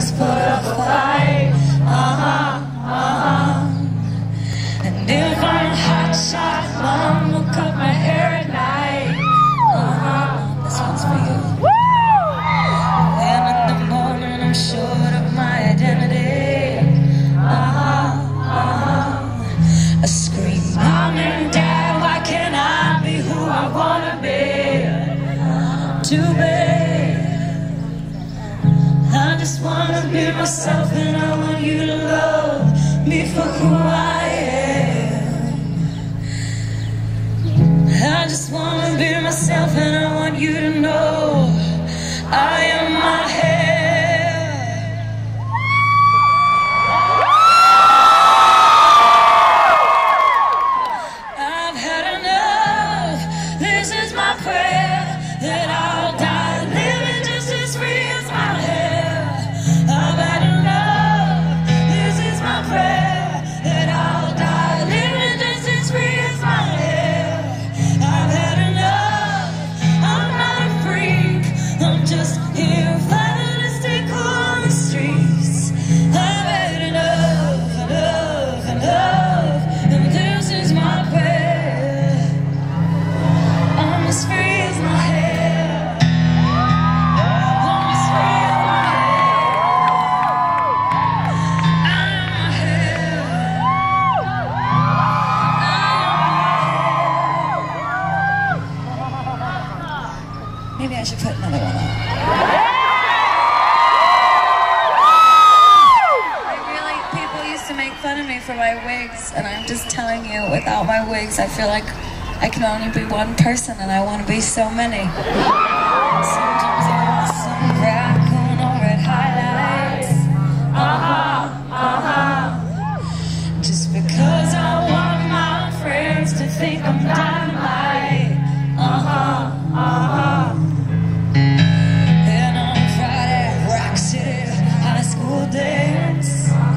must put up a fight. And if I'm a hot shot, mom will cut my hair at night. This one's for you. And in the morning I'm short of my identity. I scream, Mom and Dad, why can't I be who I wanna be? Too bad. I just wanna be myself, and I want you to love me for who I am. I just wanna be myself, and I want you to know I am my hair. I've had enough. This is my prayer, that I'll die living just as free as my hair. I've had enough. This is my prayer, that I'll die living just as free as my hair. I've had enough. I'm not a freak. I'm just here fighting to stay cool on the streets. I've had enough, enough, enough. And this is my prayer. I'm as free as my hair. I'm as free as my hair. I am my hair. Maybe I should put another one on. People used to make fun of me for my wigs, and I'm just telling you, without my wigs, I feel like I can only be one person, and I want to be so many. Sometimes I want some raccoon or red highlights. Just because I want my friends to think I'm dynamite. And on Friday, Rock City high school dance.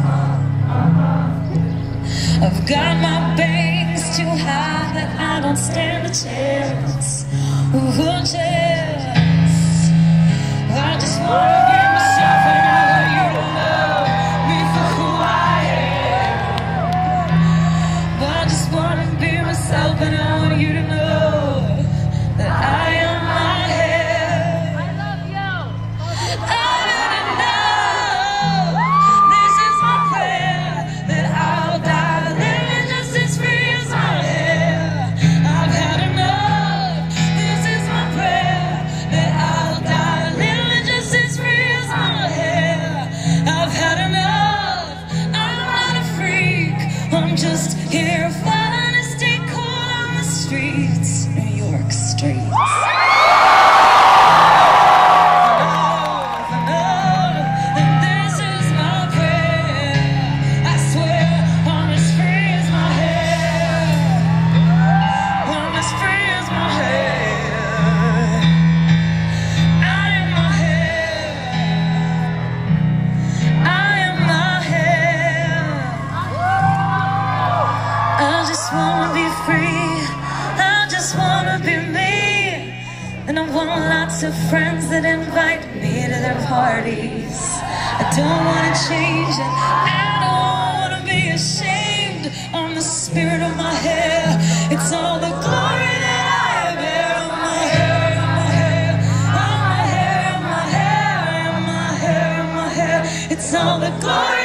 I've got my bangs too high that I don't stand a chance. Ooh, chance. I just wanna be myself, and I want you to love me for who I am. But I just wanna be myself, and I want you to know that I am my hair. I love you. I didn't know. This is my prayer, that I'll die living just as free as my hair. I've had enough. This is my prayer, that I'll die living just as free as my hair. I've had enough. I'm not a freak. I'm just here fighting to stay cool on the streets, New York streets. I wanna be free, I just wanna be me. And I want lots of friends that invite me to their parties. I don't wanna change it, I don't wanna be ashamed. I'm the spirit of my hair, it's all the glory that I bear. I'm my hair, I'm my hair, I'm my hair, I'm my hair, I'm my hair, I'm my hair. It's all the glory